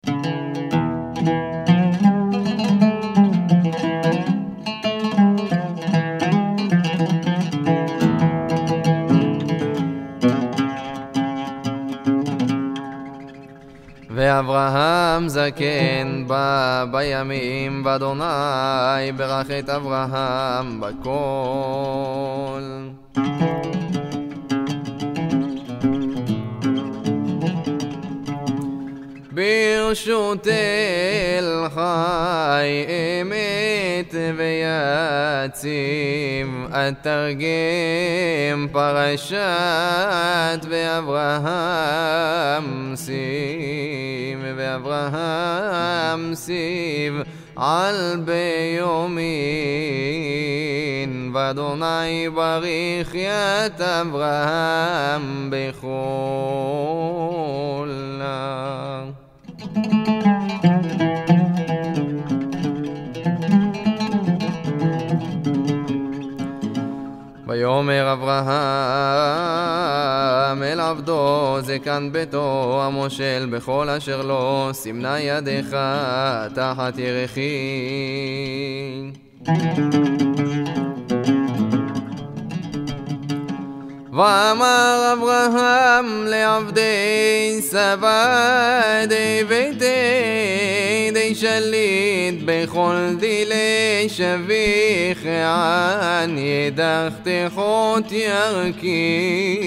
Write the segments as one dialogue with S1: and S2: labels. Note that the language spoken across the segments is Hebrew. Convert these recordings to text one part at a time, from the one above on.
S1: ואברהם זקן בא בימים, ואדוני ברך את אברהם בכל. ברשות אל חי אמת ויציב, אתרגם פרשת ואברהם סיב, ואברהם סיב על ביומין, ואדוני בריך ית אברהם בכל. ויאמר אברהם אל עבדו זקן ביתו המושל בכל אשר לו, סימנה ידך תחת ירכי. ואמר אברהם לעבדי סבא די ביתי די שליט בכל דילי שביך ען ידך תחות ירכי.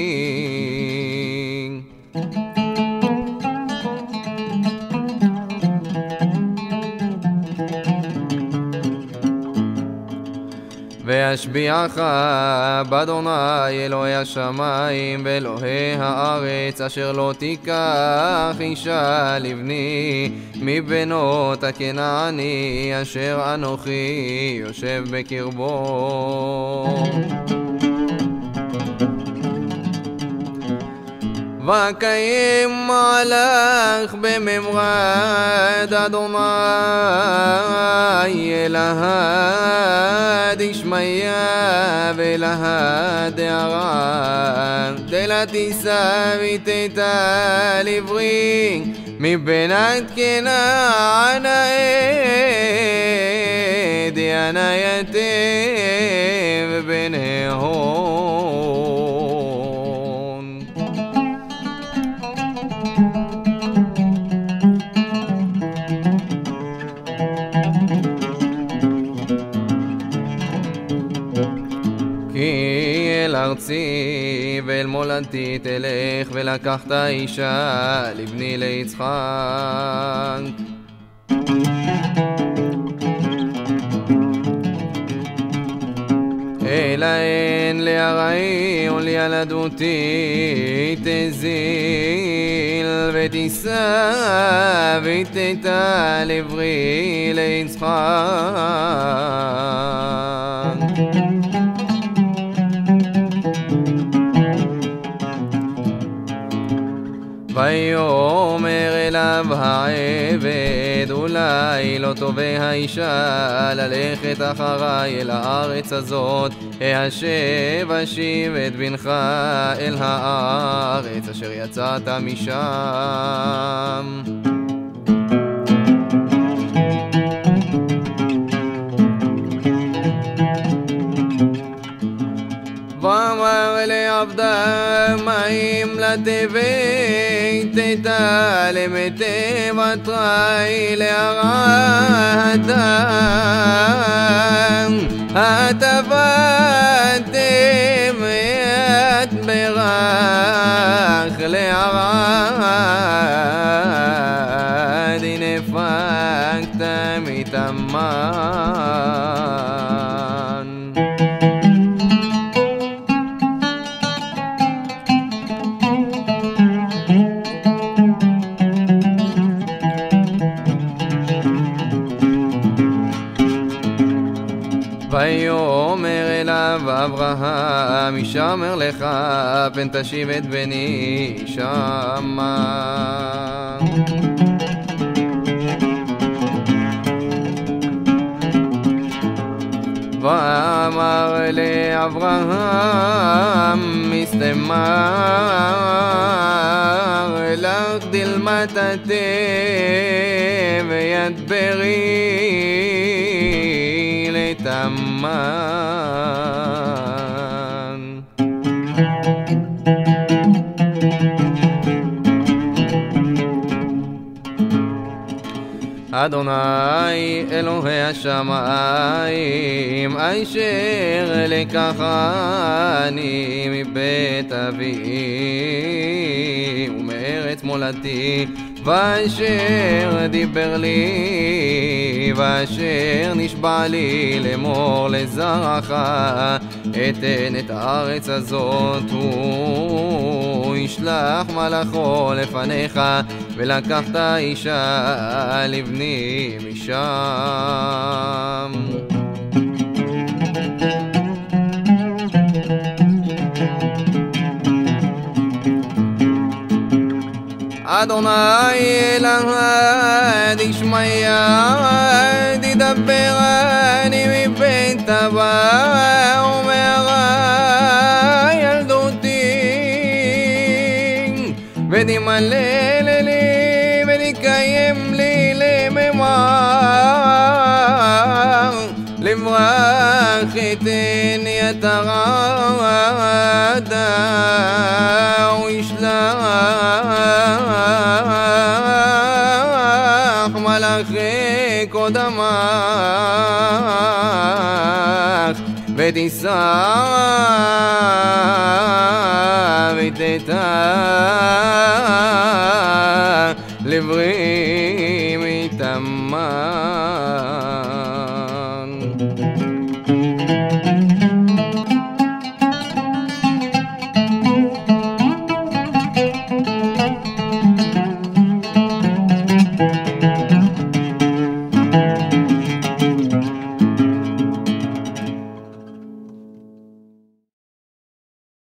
S1: ואשביעך באדוני אלוהי השמיים ואלוהי הארץ, אשר לא תיקח אישה לבני מבנות הכנעני אשר אנוכי יושב בקרבו. וקיים מלאך בממרד אדוני אלהד ישמעיה ולהד הערה דלתיסה ותתה לברי מבנת כנען העד ינייתם ובניהון. כי אל ארצי ואל מולדתי תלך, ולקחת אישה לבני ליצחק. אלא אין להרעי ולילדותי תזיל, ותישא ותתה לברי ליצחק. ויאמר אליו העבד, אולי לא תובע האישה ללכת אחריי אל הארץ הזאת, השב אשיב את בנך אל הארץ אשר יצאת משם. ואמר לעבדה מים לתבי תתה למתי ותראי להרעתה הטבתם את ברך להרעד נפקת מתאמן. ויאמר אליו אברהם, ישמר לך פן תשיב את בני שמה. ואמר לאברהם, מסתמר לך דילמה תתה ויד ברי לתמן. אדוני אלוהי השמיים, אשר לקחני מבית אבי ומארץ מולדתי, ואשר דיבר לי ואשר נשבע לי לאמור לזרעך, אתן את הארץ הזאת. הוא ישלח מלאכו לפניך, ולקחת אישה לבני משם. אדוני אלוהי דשמיא, תדברני מבית אבי ומהרה ילדותי, ותמלא לי ותקיים לי לממר, לברך אתני יתרדה וישלח מלאכי קודמך, ותישא ותיתן לברי מתמר.